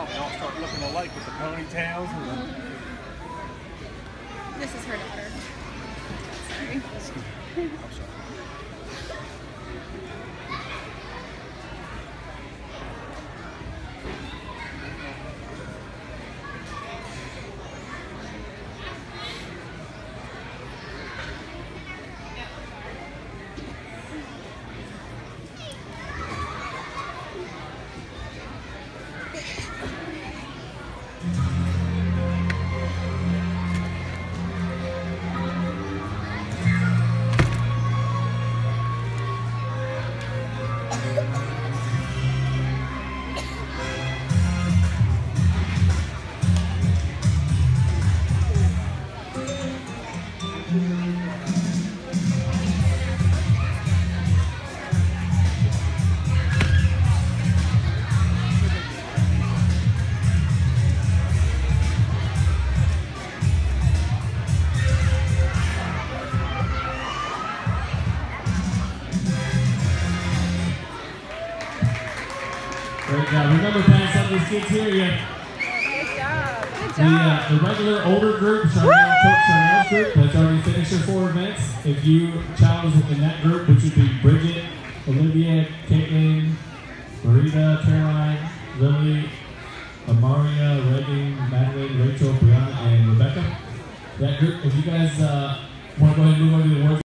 They all start looking alike with the ponytails. And This is her daughter. Sorry. I'm sorry. Great job. Remember, playing some of these kids here, Good job. Good job. the regular older group, Charnel's group, that's already finished their 4 events. If you child is in that group, which would be Bridget, Olivia, Caitlin, Marita, Caroline, Lily, Amaria, Reagan, Madeline, Rachel, Brianna, and Rebecca. That group, if you guys want to go ahead and move on to the awards.